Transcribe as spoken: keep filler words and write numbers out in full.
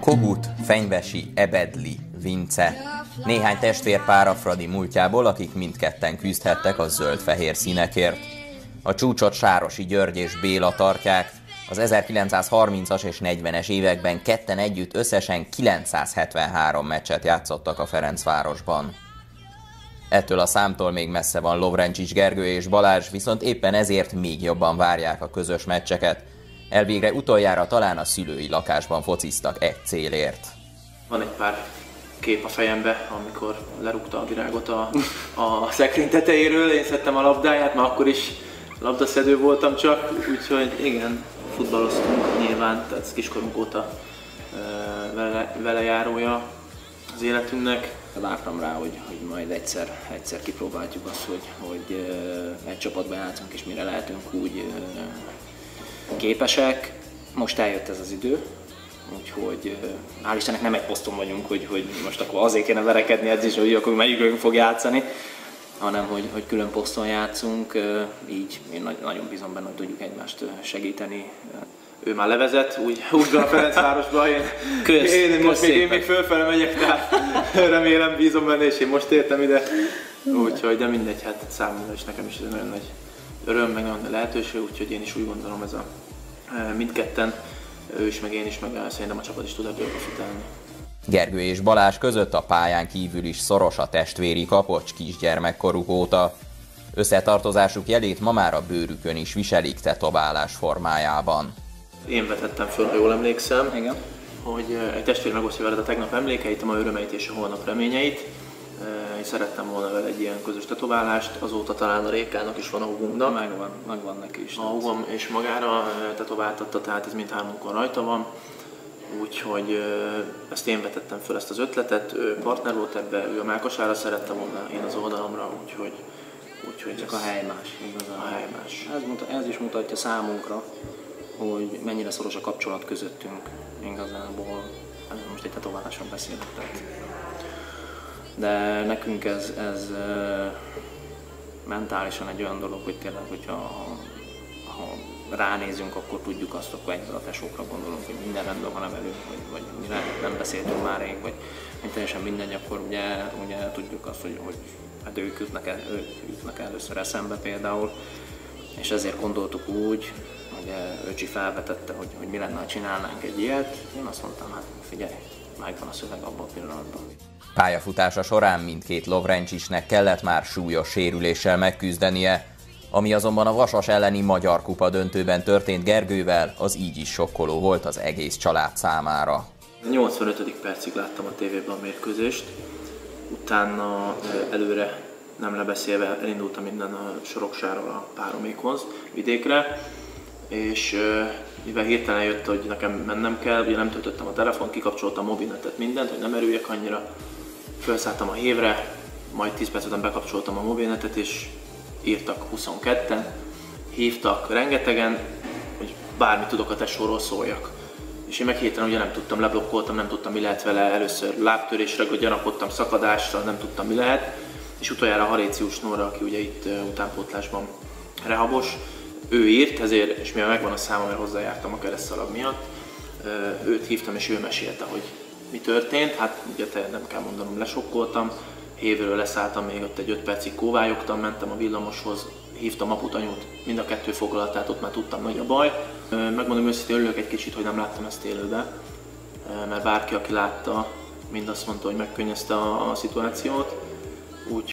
Kohut, Fenyvesi, Ebedli, Vince. Néhány testvérpár a Fradi múltjából, akik mindketten küzdhettek a zöld-fehér színekért. A csúcsot Sárosi György és Béla tartják. Az ezerkilencszázharmincas és negyvenes években ketten együtt összesen kilencszázhetvenhárom meccset játszottak a Ferencvárosban. Ettől a számtól még messze van Lovrencsics Gergő és Balázs, viszont éppen ezért még jobban várják a közös meccseket. Elvégre utoljára talán a szülői lakásban fociztak egy célért. Van egy pár kép a fejembe, amikor lerúgta a virágot a, a szekrény tetejéről, én szedtem a labdáját, már akkor is labdaszedő voltam csak, úgyhogy igen, futballoztunk nyilván, tehát kiskorunk óta vele, vele járója az életünknek. Vártam rá, hogy, hogy majd egyszer, egyszer kipróbáljuk azt, hogy, hogy egy csapatban játszunk, és mire lehetünk úgy képesek. Most eljött ez az idő, úgyhogy hál' Istennek nem egy poszton vagyunk, hogy, hogy most akkor azért kéne verekedni edzés, hogy akkor melyikünk fog játszani, hanem hogy, hogy külön poszton játszunk, így én nagyon bízom benne, hogy tudjuk egymást segíteni. Ő már levezet, úgy, úgy van a Ferencvárosba, én, kösz, én, kösz most még, én szépen. még fölfele megyek, tehát remélem, bízom benne, és én most értem ide. Úgyhogy, de mindegy, hát számomra is nekem is ez egy nagyon nagy öröm, meg nagyon nagy lehetőség, úgyhogy én is úgy gondolom, ez a mindketten, ő is, meg én is, meg szerintem a csapat is tud ebből profitálni. Gergő és Balázs között a pályán kívül is szoros a testvéri kapocs kisgyermekkoruk óta. Összetartozásuk jelét ma már a bőrükön is viselik tetoválás formájában. Én vetettem föl, ha jól emlékszem, Igen. hogy egy testvér megosztja veled a tegnap emlékeit, a ma örömeit és a holnap reményeit. Én szerettem volna vele egy ilyen közös tetoválást, azóta talán a Rékának is van, a húgunknak. Megvan, megvan neki is. A húgom és magára tetováltatta, tehát ez mindhármunkon rajta van. Úgyhogy ezt én vetettem föl, ezt az ötletet, ő partner volt ebbe, ő a mellkasára szerette volna, én az oldalamra, úgyhogy, úgyhogy Csak ez a hely más, igazán. a hely más. Ez, muta, ez is mutatja számunkra, hogy mennyire szoros a kapcsolat közöttünk igazából. Most egy tetováláson beszélek, tehát. De nekünk ez, ez mentálisan egy olyan dolog, hogy tényleg, hogyha ha ránézünk, akkor tudjuk azt, akkor egyből a tesókra gondolunk, hogy minden rendben van velünk, vagy, vagy mire nem beszéltünk már rég, vagy teljesen mindegy, akkor ugye, ugye tudjuk azt, hogy, hogy hát ők jutnak, el, ők jutnak először eszembe például, és ezért gondoltuk úgy, hogy öcsi felvetette, hogy, hogy mi lenne, ha csinálnánk egy ilyet. Én azt mondtam, hát figyelj, megvan a szöveg abban a pillanatban. Pályafutása során mindkét Lovrencsisnek kellett már súlyos sérüléssel megküzdenie, ami azonban a Vasas elleni Magyar Kupa döntőben történt Gergővel, az így is sokkoló volt az egész család számára. nyolcvanötödik percig láttam a tévében a mérkőzést, utána előre nem lebeszélve elindultam innen a Soroksáról a páromékhoz, vidékre, és mivel hirtelen jött, hogy nekem mennem kell, ugye nem töltöttem a telefont, kikapcsoltam a mobilnetet, mindent, hogy nem erüljek annyira, felszálltam a hévre, majd tíz perc után bekapcsoltam a mobilnetet, és írtak huszonketten, hívtak rengetegen, hogy bármit tudok a tesóról szóljak. És én meg hirtelen ugye nem tudtam, leblokkoltam, nem tudtam mi lehet vele, először lábtörésre gyanakodtam, szakadásra, nem tudtam mi lehet, és utoljára Harécius Nóra, aki ugye itt utánpótlásban rehabos, ő írt, ezért, és mivel megvan a száma, mert hozzájártam a keresztszalag miatt, őt hívtam, és ő mesélte, hogy mi történt. Hát ugye te nem kell mondanom, lesokkoltam, hévről leszálltam, még ott egy öt percig kóvályogtam, mentem a villamoshoz, hívtam aput, anyut, mind a kettő foglalatát, ott már tudtam, nagy a baj. Megmondom őszintén, örülök egy kicsit, hogy nem láttam ezt élőben, mert bárki, aki látta, mind azt mondta, hogy megkönnyezte a, a szituációt.